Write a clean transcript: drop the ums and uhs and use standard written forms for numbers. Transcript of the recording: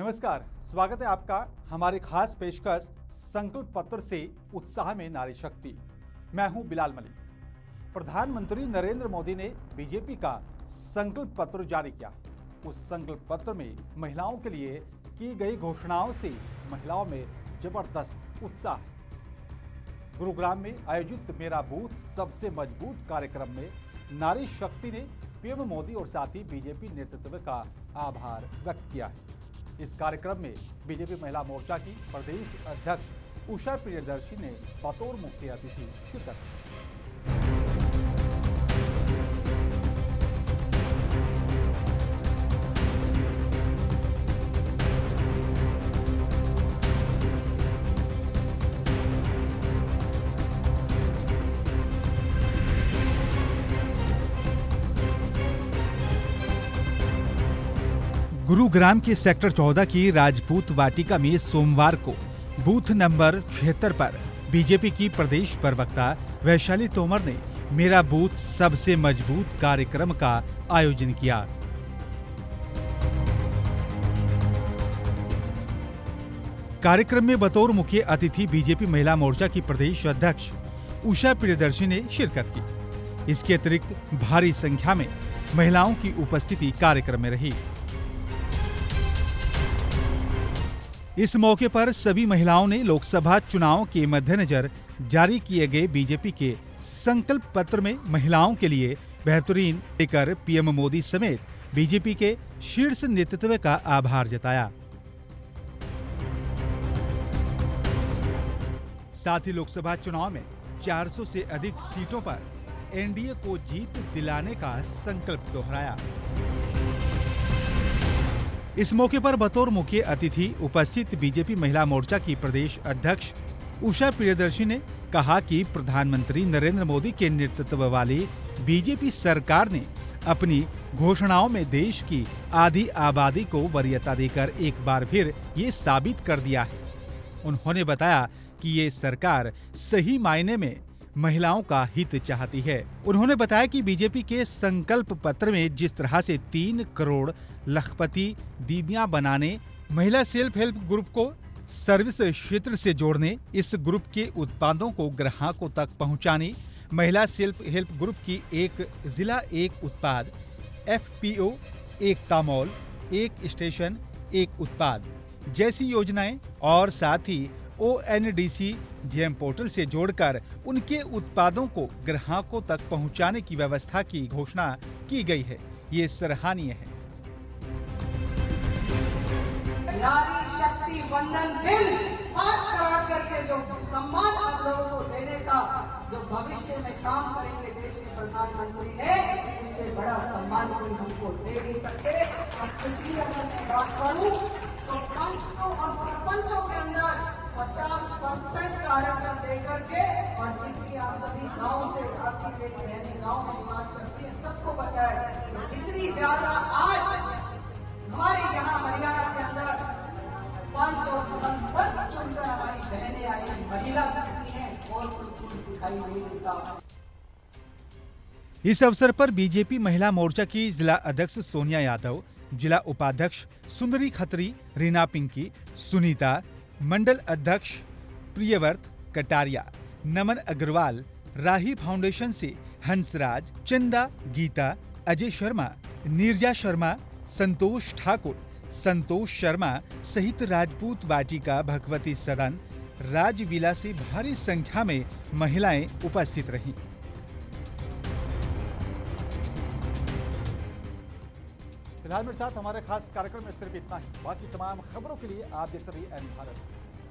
नमस्कार, स्वागत है आपका हमारी खास पेशकश संकल्प पत्र से उत्साह में नारी शक्ति। मैं हूं बिलाल मलिक। प्रधानमंत्री नरेंद्र मोदी ने बीजेपी का संकल्प पत्र जारी किया। उस संकल्प पत्र में महिलाओं के लिए की गई घोषणाओं से महिलाओं में जबरदस्त उत्साह है। गुरुग्राम में आयोजित मेरा बूथ सबसे मजबूत कार्यक्रम में नारी शक्ति ने पीएम मोदी और साथ ही बीजेपी नेतृत्व का आभार व्यक्त किया है। इस कार्यक्रम में बीजेपी महिला मोर्चा की प्रदेश अध्यक्ष उषा प्रियदर्शी ने बतौर मुख्य अतिथि शिरकत की। गुरुग्राम के सेक्टर 14 की राजपूत वाटिका में सोमवार को बूथ नंबर 76 पर बीजेपी की प्रदेश प्रवक्ता वैशाली तोमर ने मेरा बूथ सबसे मजबूत कार्यक्रम का आयोजन किया। कार्यक्रम में बतौर मुख्य अतिथि बीजेपी महिला मोर्चा की प्रदेश अध्यक्ष उषा प्रियदर्शी ने शिरकत की। इसके अतिरिक्त भारी संख्या में महिलाओं की उपस्थिति कार्यक्रम में रही। इस मौके पर सभी महिलाओं ने लोकसभा चुनाव के मद्देनजर जारी किए गए बीजेपी के संकल्प पत्र में महिलाओं के लिए बेहतरीन लेकर पीएम मोदी समेत बीजेपी के शीर्ष नेतृत्व का आभार जताया। साथ ही लोकसभा चुनाव में 400 से अधिक सीटों पर एनडीए को जीत दिलाने का संकल्प दोहराया। इस मौके पर बतौर मुख्य अतिथि उपस्थित बीजेपी महिला मोर्चा की प्रदेश अध्यक्ष उषा प्रियदर्शी ने कहा कि प्रधानमंत्री नरेंद्र मोदी के नेतृत्व वाली बीजेपी सरकार ने अपनी घोषणाओं में देश की आधी आबादी को वरीयता देकर एक बार फिर ये साबित कर दिया है। उन्होंने बताया कि ये सरकार सही मायने में महिलाओं का हित चाहती है। उन्होंने बताया कि बीजेपी के संकल्प पत्र में जिस तरह से 3 करोड़ लखपति दीदियां बनाने, महिला सेल्फ हेल्प ग्रुप को सर्विस क्षेत्र से जोड़ने, इस ग्रुप के उत्पादों को ग्राहकों तक पहुंचाने, महिला सेल्फ हेल्प ग्रुप की एक जिला एक उत्पाद, FPO एकता मॉल, एक स्टेशन एक उत्पाद जैसी योजनाएं और साथ ही ONDC GM पोर्टल से जोड़कर उनके उत्पादों को ग्राहकों तक पहुंचाने की व्यवस्था की घोषणा की गई है। ये सराहनीय है। नारी शक्ति वंदन बिल पास करा करके जो सम्मान आप लोगों को देने का जो भविष्य में काम करेंगे देश के प्रधानमंत्री ने, उससे बड़ा सम्मान कोई हमको दे नहीं सकते। पिछली अगर मैं बात करूं तो पंचों और सरपंचों के अंदर 50% आरक्षण देकर के, और जितनी आप सभी गांव से आपकी बेटी बहनें गांव में निवास करती है, सबको पता है जितनी ज्यादा आज हमारे यहाँ हरियाणा के अंदर पंच और सरपंच चुनकर हमारी बहनें आई महिला कितनी है और कुछ दिखाई नहीं देता। इस अवसर पर बीजेपी महिला मोर्चा की जिला अध्यक्ष सोनिया यादव, जिला उपाध्यक्ष सुंदरी खत्री, रीना पिंकी, सुनीता, मंडल अध्यक्ष प्रियव्रत कटारिया, नमन अग्रवाल, राही फाउंडेशन से हंसराज, चंदा, गीता, अजय शर्मा, नीरजा शर्मा, संतोष ठाकुर, संतोष शर्मा सहित राजपूत वाटिका, भगवती सदन, राजविला से भारी संख्या में महिलाएं उपस्थित रहीं। फिलहाल मेरे साथ हमारे खास कार्यक्रम में सिर्फ इतना ही। बाकी तमाम खबरों के लिए आप देखते रहिए एन भारत।